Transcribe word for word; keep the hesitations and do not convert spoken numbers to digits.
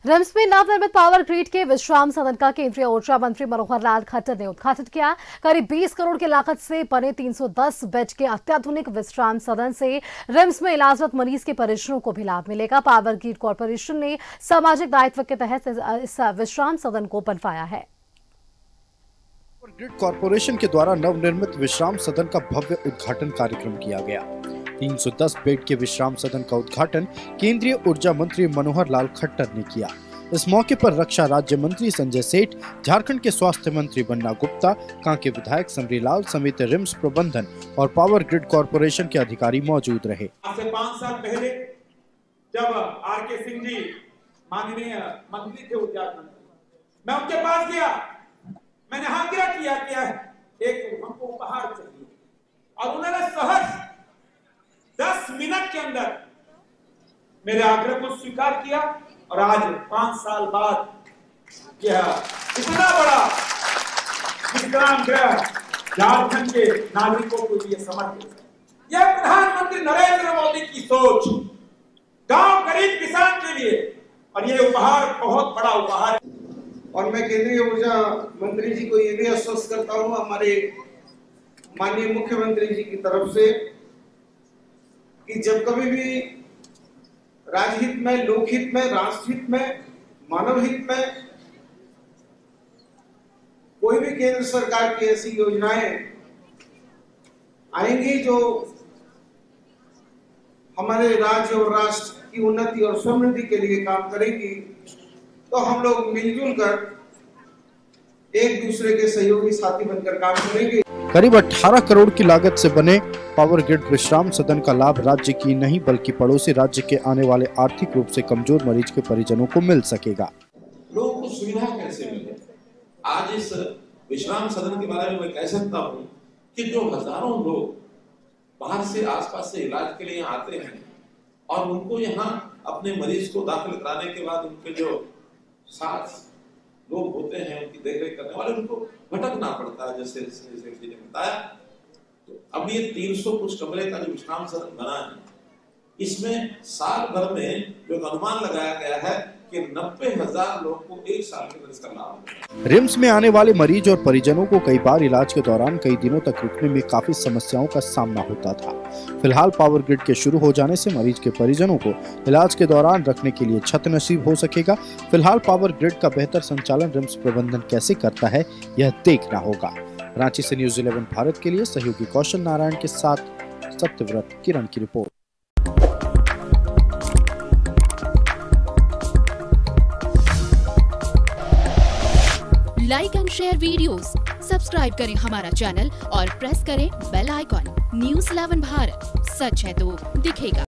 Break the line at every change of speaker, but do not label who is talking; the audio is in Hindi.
रिम्स में नवनिर्मित पावर ग्रिड के विश्राम सदन का केंद्रीय ऊर्जा मंत्री मनोहर लाल खट्टर ने उद्घाटन किया। करीब बीस करोड़ की लागत से बने तीन सौ दस बेड के अत्याधुनिक विश्राम सदन से रिम्स में इलाजरत मरीज के परिजनों को भी लाभ मिलेगा। पावर ग्रिड कॉरपोरेशन ने सामाजिक दायित्व के तहत इस विश्राम सदन को बनवाया है।
ग्रिड कॉरपोरेशन के द्वारा नवनिर्मित विश्राम सदन का भव्य उद्घाटन कार्यक्रम किया गया। तीन सौ दस बेड के विश्राम सदन का उद्घाटन केंद्रीय ऊर्जा मंत्री मनोहर लाल खट्टर ने किया। इस मौके पर रक्षा राज्य मंत्री संजय सेठ, झारखंड के स्वास्थ्य मंत्री बन्ना गुप्ता, कांके विधायक समरीलाल समेत रिम्स प्रबंधन और पावर ग्रिड कॉरपोरेशन के अधिकारी मौजूद रहे।
आज से पाँच साल पहले जब आर के सिंह जी माननीय मंत्री थे ऊर्जा मंत्री, मैं उनके पास गया, मैंने आग्रह किया किया एक हमको उपहार चाहिए और उन्होंने सहज दस मिनट के अंदर मेरे आग्रह को स्वीकार किया और आज पांच साल बाद यह इतना बड़ा विश्राम गृह झारखंड के नागरिकों के लिए समर्पित है। यह प्रधानमंत्री नरेंद्र मोदी की सोच, गांव गरीब किसान के लिए, और यह उपहार बहुत बड़ा उपहार है।
और मैं केंद्रीय ऊर्जा मंत्री जी को ये भी आश्वस्त करता हूँ हमारे माननीय मुख्यमंत्री जी की तरफ से कि जब कभी भी राजहित में, लोकहित में, राष्ट्रहित में, मानव हित में कोई भी केंद्र सरकार की ऐसी योजनाएं आएंगी जो हमारे राज्य और राष्ट्र की उन्नति और समृद्धि के लिए काम करेगी, तो हम लोग मिलजुल कर एक दूसरे के सहयोगी साथी बनकर काम करेंगे।
करीब अठारह करोड़ की लागत से बने पावर ग्रिड विश्राम सदन का लाभ राज्य की नहीं बल्कि पड़ोसी राज्य के आने वाले आर्थिक रूप से कमजोर मरीज के परिजनों को मिल सकेगा।
लोगों को सुविधा कैसे मिले? आज इस विश्राम सदन के बारे में मैं कह सकता हूँ कि जो हजारों लोग बाहर से आसपास से इलाज के लिए आते हैं और उनको यहाँ अपने मरीज को दाखिल कराने के बाद उनके जो साथ लोग होते हैं, उनकी देखरेख करने वाले, उनको भटकना पड़ता है। जैसे जैसे ने बताया, तो अब ये तीन सौ कुछ कमरे का जो विश्राम सदन बना है, इसमें साल भर में जो अनुमान लगाया गया है कि नब्बे हजार लोगों को एक साल के अंदर इसका लाभ मिलेगा।
रिम्स में आने वाले मरीज और परिजनों को कई बार इलाज के दौरान कई दिनों तक रुकने में काफी समस्याओं का सामना होता था। फिलहाल पावर ग्रिड के शुरू हो जाने से मरीज के परिजनों को इलाज के दौरान रखने के लिए छत नसीब हो सकेगा। फिलहाल पावर ग्रिड का बेहतर संचालन रिम्स प्रबंधन कैसे करता है, यह देखना होगा। रांची से न्यूज इलेवन भारत के लिए सहयोगी कौशल नारायण के साथ सत्यव्रत किरण की report.
Like and share videos, subscribe करें हमारा चैनल और प्रेस करें bell icon. News eleven Bharat, सच है तो दिखेगा।